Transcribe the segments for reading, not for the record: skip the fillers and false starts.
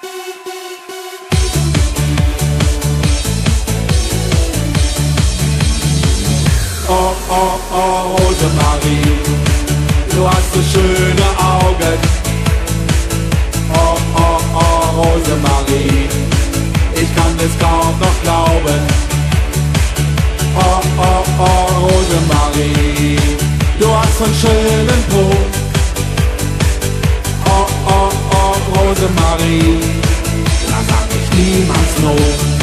Oh, oh, oh, Rosemarie, du hast so schöne Augen. Oh, oh, oh, Rosemarie, ich kann es kaum noch glauben. Oh, oh, oh, Rosemarie, du hast so einen schönen Po. Oh, oh, oh, Rosemarie, da sag ich niemals no.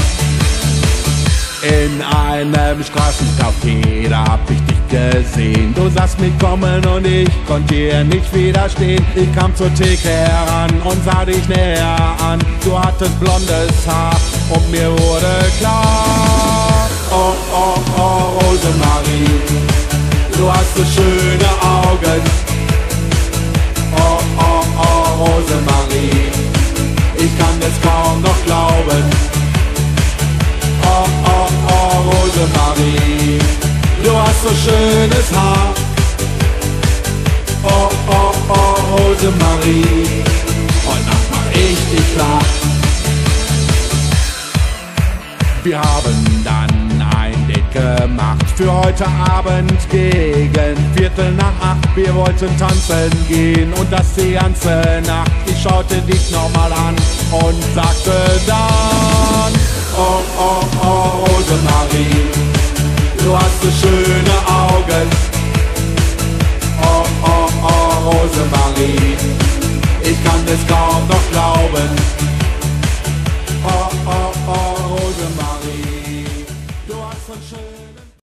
In einem Straßencafé, da hab ich dich gesehen. Du sahst mich kommen und ich konnte dir nicht widerstehen. Ich kam zur Theke heran und sah dich näher an. Du hattest blondes Haar und mir wurde klar: oh, oh, oh, Rosemarie, du hast so schöne Augen. Oh, oh, oh, Rosemarie, ich kann es kaum noch glauben. Oh, oh, oh, Rosemarie, du hast so schönes Haar. Oh, oh, oh, Rosemarie, heute Nacht mach ich dich klar. Wir haben dann ein Date gemacht für heute Abend gegen 7:45. Wir wollten tanzen gehen und das die ganze Nacht. Ich schaute dich nochmal an und sagte dann: oh, oh, oh, Rosemarie, du hast so schöne Augen.